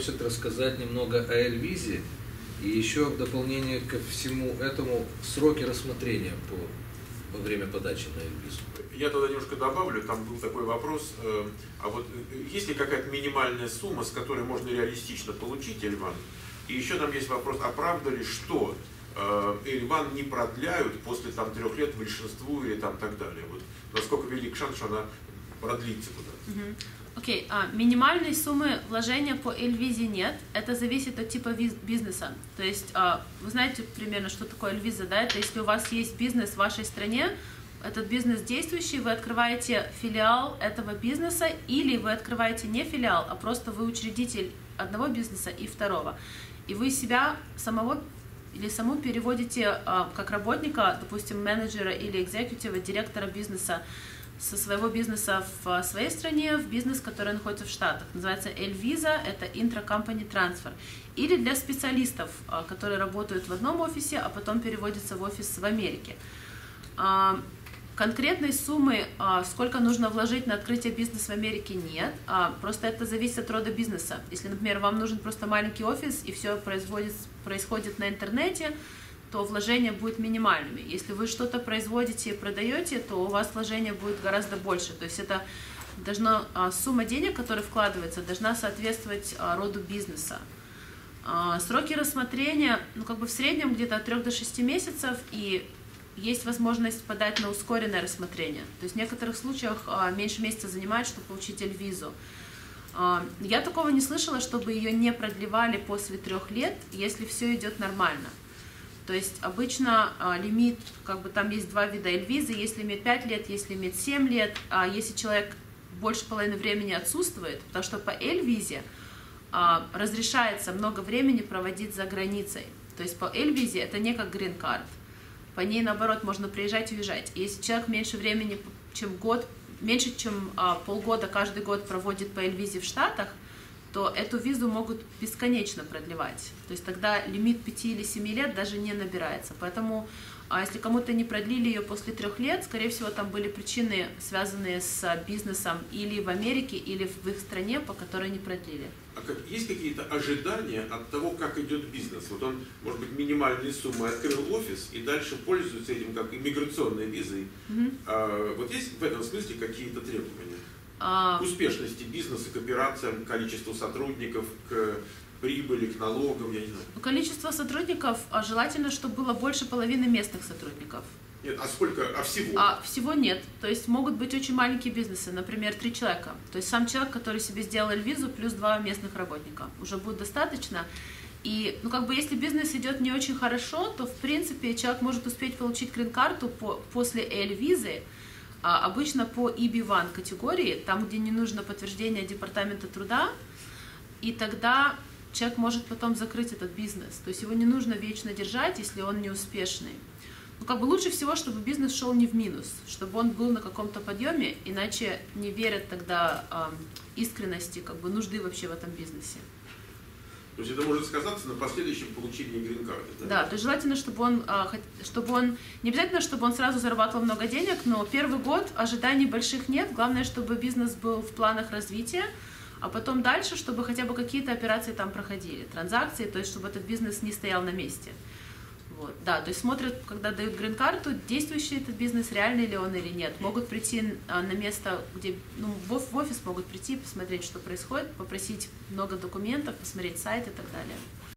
просят рассказать немного о Эльвизе и еще в дополнение ко всему этому сроки рассмотрения во время подачи на Эльвизу. Я туда немножко добавлю, там был такой вопрос, а вот есть ли какая-то минимальная сумма, с которой можно реалистично получить Эльван? И еще там есть вопрос, а правда ли, что Эльван не продляют после там 3 лет большинству или там так далее? Вот насколько велик шанс, что она продлится куда-то? Окей, минимальной суммы вложения по Эльвизе нет, это зависит от типа бизнеса. То есть вы знаете примерно, что такое Эльвиза, да? Это если у вас есть бизнес в вашей стране, этот бизнес действующий, вы открываете филиал этого бизнеса, или вы открываете не филиал, а просто вы учредитель одного бизнеса и второго. И вы себя самого или саму переводите как работника, допустим, менеджера или экзекутива, директора бизнеса, со своего бизнеса в своей стране в бизнес, который находится в Штатах. Называется Эльвиза, это Intra-Company Transfer. Или для специалистов, которые работают в одном офисе, а потом переводятся в офис в Америке. Конкретной суммы, сколько нужно вложить на открытие бизнеса в Америке, нет. Просто это зависит от рода бизнеса. Если, например, вам нужен просто маленький офис и все происходит на интернете, то вложения будут минимальными. Если вы что-то производите и продаете, то у вас вложение будет гораздо больше. То есть это должно, сумма денег, которая вкладывается, должна соответствовать роду бизнеса. Сроки рассмотрения, в среднем где-то от 3 до 6 месяцев, и есть возможность подать на ускоренное рассмотрение. То есть в некоторых случаях меньше месяца занимает, чтобы получить Эльвизу. Я такого не слышала, чтобы ее не продлевали после 3 лет, если все идет нормально. То есть обычно лимит, там есть 2 вида Эльвизы, есть лимит 5 лет, есть лимит 7 лет, а если человек больше половины времени отсутствует, потому что по Эльвизе разрешается много времени проводить за границей. То есть по Эльвизе это не как грин-карт. По ней, наоборот, можно приезжать и уезжать. Если человек меньше времени, чем год, меньше, чем полгода каждый год проводит по Эльвизе в Штатах, то эту визу могут бесконечно продлевать. То есть тогда лимит 5 или 7 лет даже не набирается. Поэтому, если кому-то не продлили ее после 3 лет, скорее всего, там были причины, связанные с бизнесом или в Америке, или в их стране, по которой не продлили. А есть какие-то ожидания от того, как идет бизнес? Вот он, может быть, минимальные суммы открыл офис и дальше пользуется этим как иммиграционной визой. Вот есть в этом смысле какие-то требования? К успешности бизнеса, к операциям, к количеству сотрудников, к прибыли, к налогам, я не знаю. Количество сотрудников желательно, чтобы было больше половины местных сотрудников. Нет, а сколько? А всего? Всего нет. То есть могут быть очень маленькие бизнесы, например, 3 человека. То есть сам человек, который себе сделал Эльвизу, плюс 2 местных работника. Уже будет достаточно. И, если бизнес идет не очень хорошо, то, в принципе, человек может успеть получить грин-карту после Эльвизы, обычно по EB1 категории, там, где не нужно подтверждение Департамента труда, и тогда человек может потом закрыть этот бизнес. То есть его не нужно вечно держать, если он не успешный. Лучше всего, чтобы бизнес шел не в минус, чтобы он был на каком-то подъеме, иначе не верят тогда искренности, нужды вообще в этом бизнесе. То есть это может сказаться на последующем получении грин-карты, да? Да, то есть желательно, чтобы он, не обязательно, чтобы он сразу зарабатывал много денег, но первый год ожиданий больших нет, главное, чтобы бизнес был в планах развития, а потом дальше, чтобы хотя бы какие-то операции там проходили, транзакции, то есть чтобы этот бизнес не стоял на месте. Вот, да, то есть смотрят, когда дают грин-карту, действующий этот бизнес, реальный ли он или нет. Могут прийти на место, где, в офис могут прийти, посмотреть, что происходит, попросить много документов, посмотреть сайт и так далее.